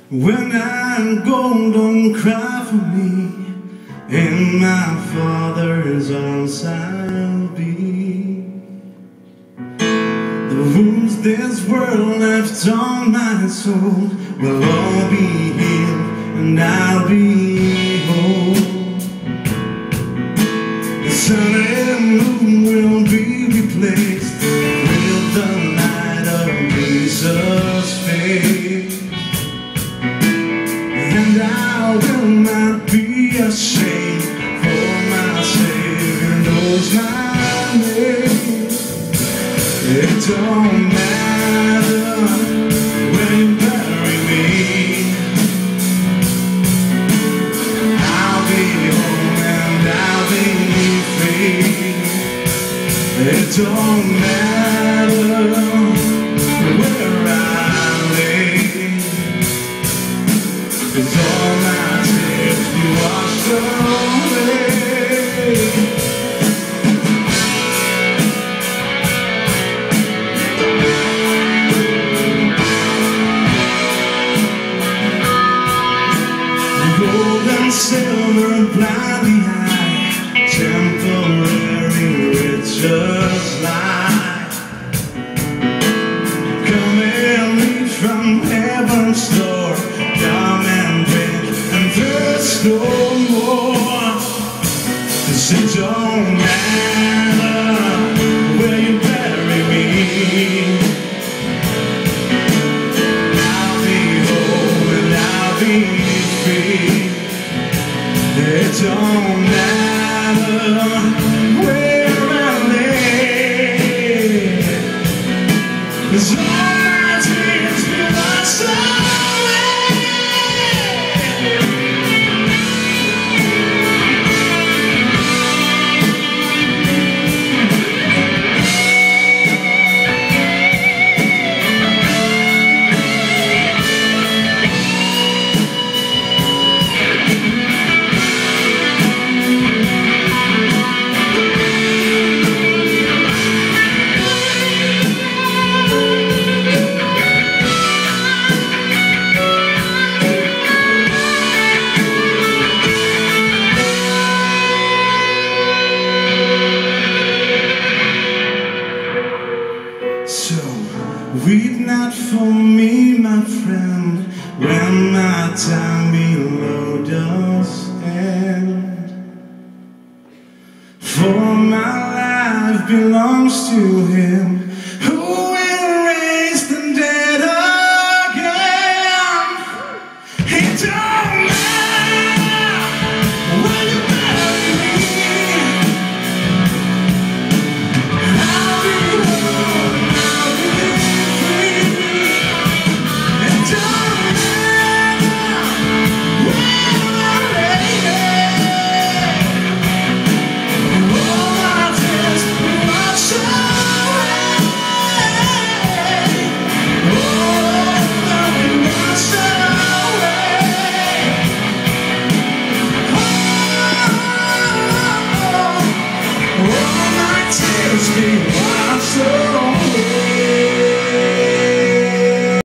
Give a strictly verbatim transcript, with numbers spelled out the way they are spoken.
When I'm gone, don't cry for me. In my Father's arms I'll be. The wounds this world left on my soul will all be healed, and I'll be whole. The sun and moon will be replaced with the light of Jesus' face. And I will not be ashamed, for my Savior knows my name. It don't matter where you bury me, I'll be home and I'll be free. It don't matter where I lay, 'cause all my tears you washed away. Gold and silver blind the eye, temporary riches lie. Come and eat from heaven's store, come and drink and thirst no more. 'Cause it don't matter where you bury me, I'll be home and I'll be free. It don't matter where I lay, 'cause all my tears will wash away. So, weep not for me, my friend, when my time below does end. For my life belongs to Him who